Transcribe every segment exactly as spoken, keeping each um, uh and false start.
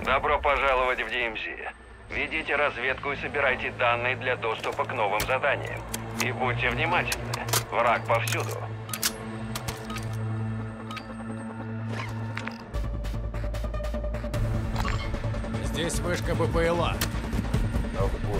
Добро пожаловать в ди эм зет. Ведите разведку и собирайте данные для доступа к новым заданиям. И будьте внимательны. Враг повсюду. Здесь вышка БПЛА. Отбой.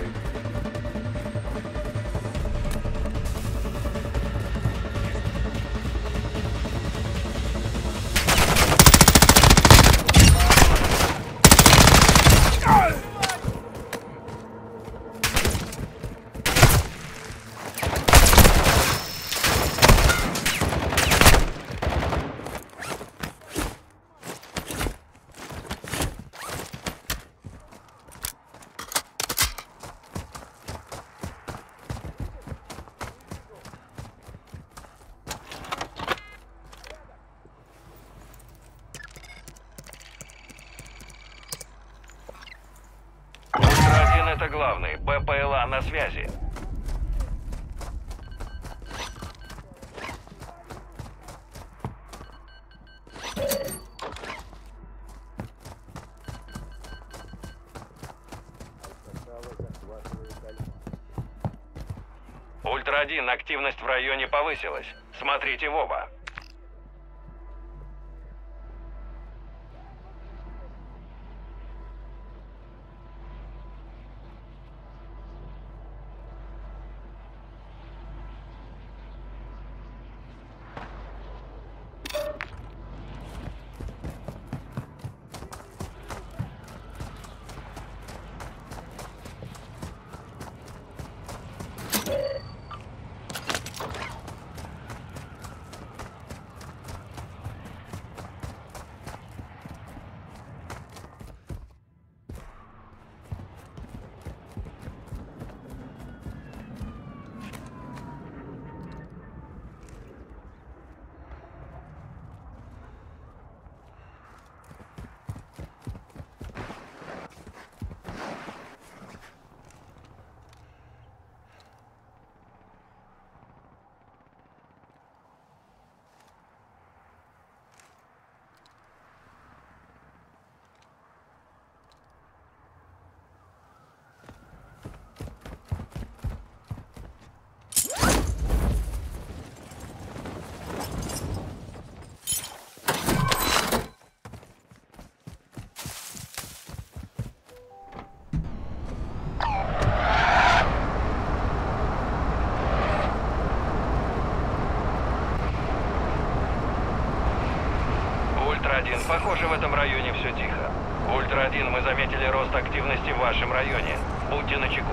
Это главный. БПЛА на связи. Ультра один, активность в районе повысилась. Смотрите в оба. Ультра-один, похоже, в этом районе все тихо. Ультра-один, мы заметили рост активности в вашем районе. Будьте начеку.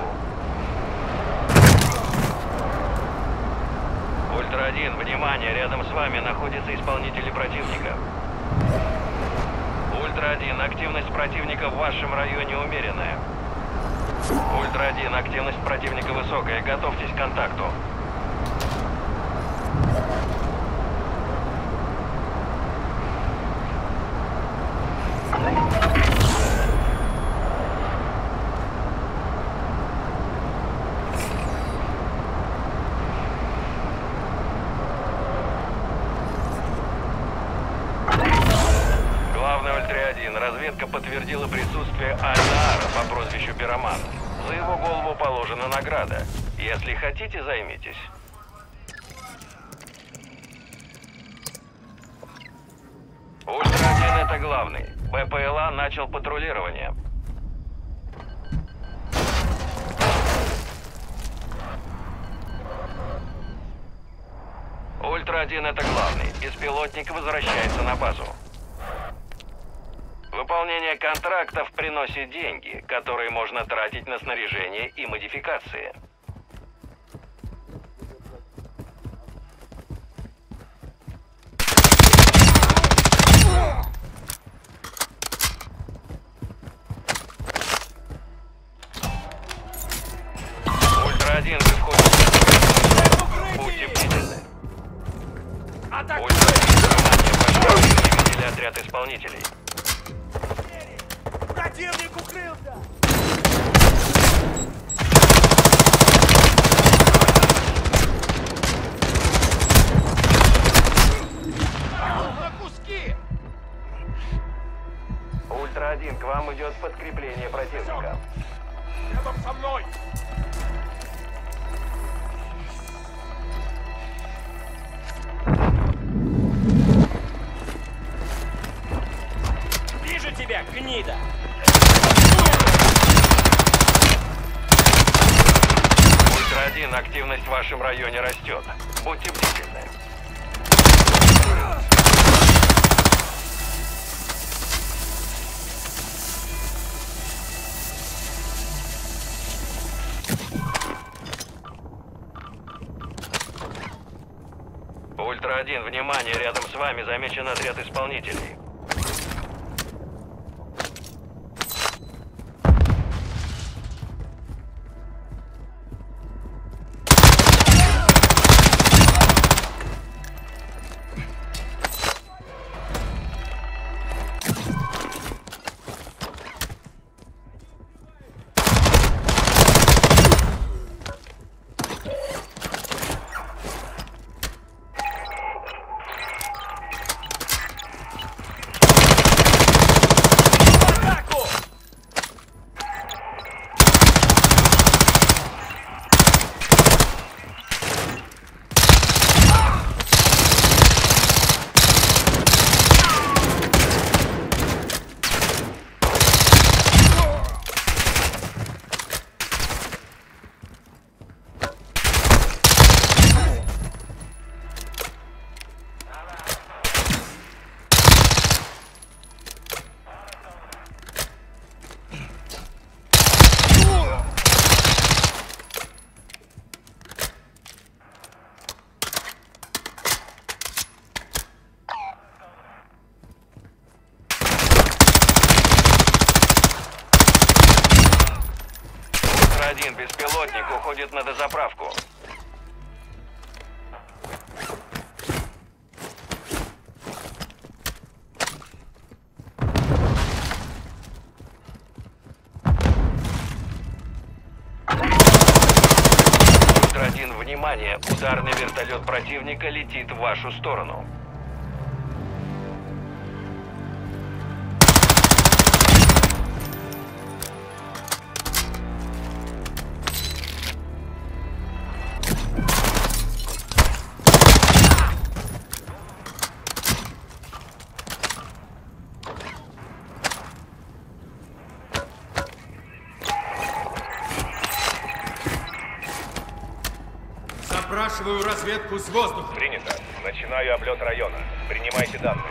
Ультра-один, внимание, рядом с вами находятся исполнители противника. Ультра-один, активность противника в вашем районе умеренная. Ультра-один, активность противника высокая, готовьтесь к контакту. Разведка подтвердила присутствие Аль-Наара по прозвищу Пироман. За его голову положена награда. Если хотите, займитесь. Ультра-один, это главный. БПЛА начал патрулирование. Ультра-один, это главный. Беспилотник возвращается на базу. Выполнение контрактов приносит деньги, которые можно тратить на снаряжение и модификации. Ультра-один, вы входите. Будьте бдительны. Ультра-один, внимание, отряд исполнителей. Противник укрылся! Ультра-один, к вам идет подкрепление противника. Рядом со мной! Вижу тебя, гнида! Ультра-один, активность в вашем районе растет. Будьте бдительны. Ультра-один, внимание, рядом с вами замечен отряд исполнителей. Один беспилотник уходит на дозаправку. Ультра-один, внимание! Ударный вертолет противника летит в вашу сторону. Запрашиваю разведку с воздуха. Принято. Начинаю облет района. Принимайте данные.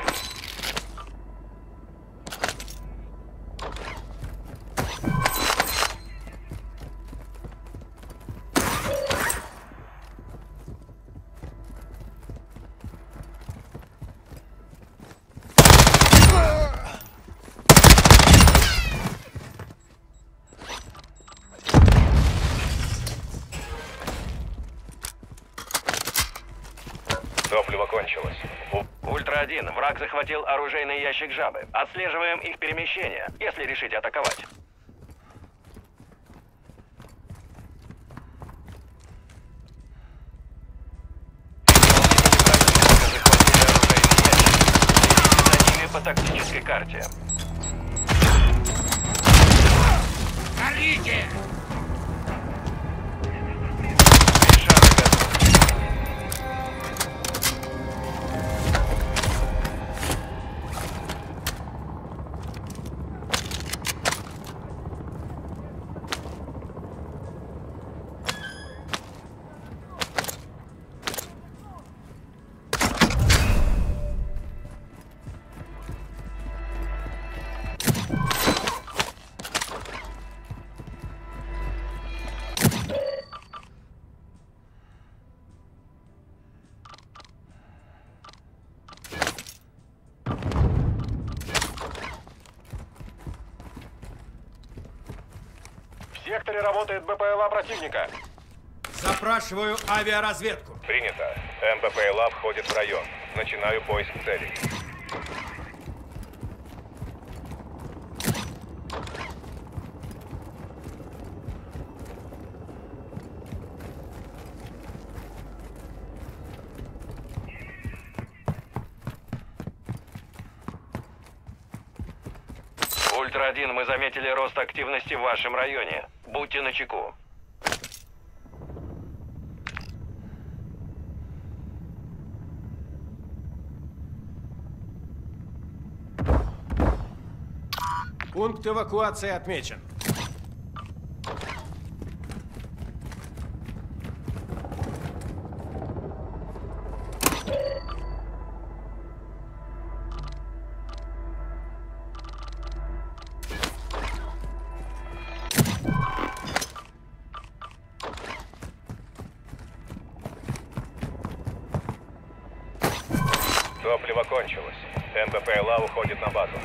Топливо кончилось. Ультра-один, враг захватил оружейный ящик жабы. Отслеживаем их перемещение, если решите атаковать. За ними по тактической карте. Горите! В секторе работает БПЛА противника. Запрашиваю авиаразведку. Принято. МБПЛА входит в район. Начинаю поиск целей. Ультра один, мы заметили рост активности в вашем районе. Будьте начеку. Пункт эвакуации отмечен. Топливо кончилось. МПП-ЛА уходит на базу.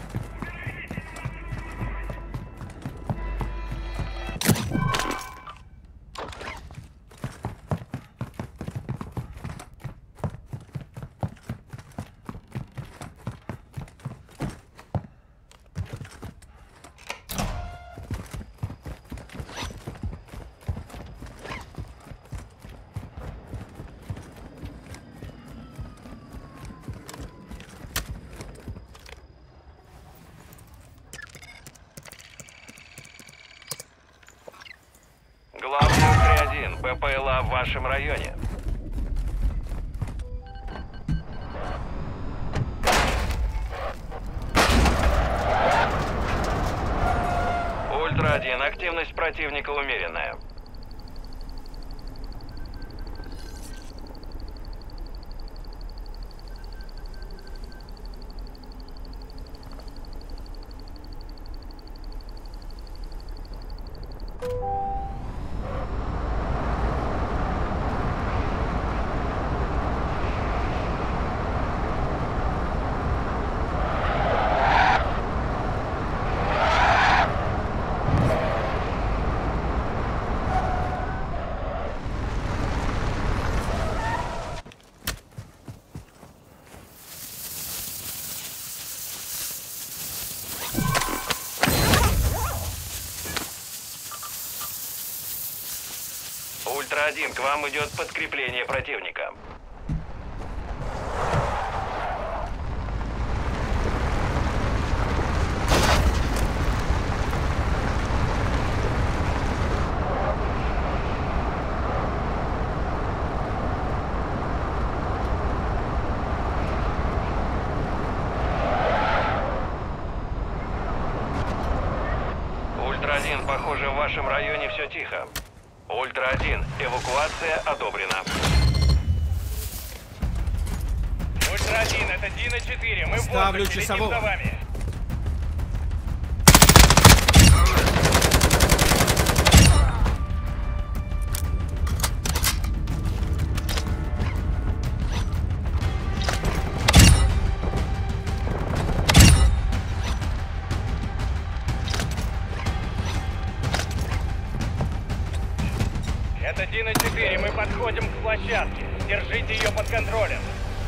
Главный Ультра один, ПП-ЛА в вашем районе. Ультра один, активность противника умеренная. Ультра один, к вам идет подкрепление противника. Ультра один, похоже, в вашем районе все тихо. Ультра один, эвакуация одобрена. Ультра один, это Дина четыре. Мы в Ставлю воздухе, летим часового. за вами. Это Дина четыре, мы подходим к площадке. Держите ее под контролем.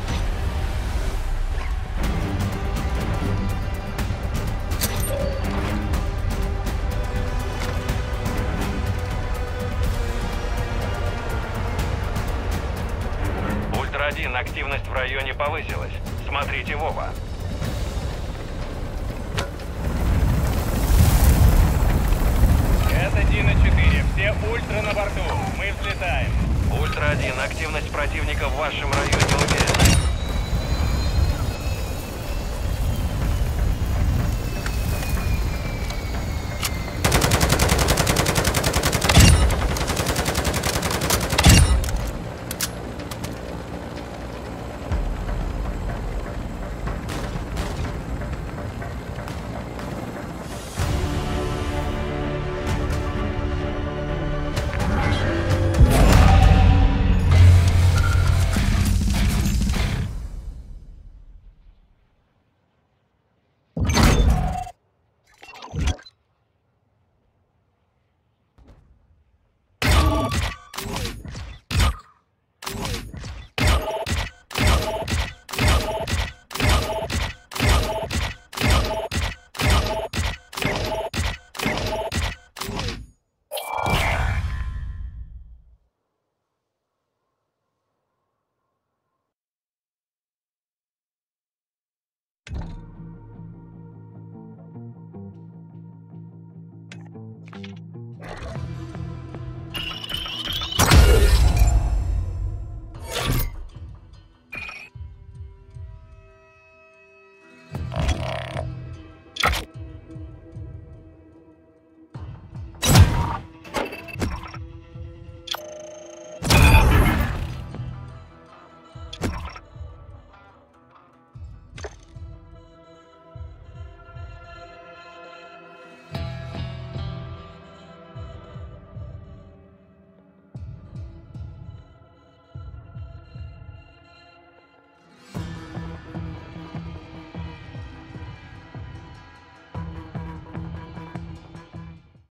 Ультра один, активность в районе повысилась. Смотрите в оба. Это Дина четыре, все ультра на борту. Мы взлетаем. Ультра один, активность противника в вашем районе умеренная.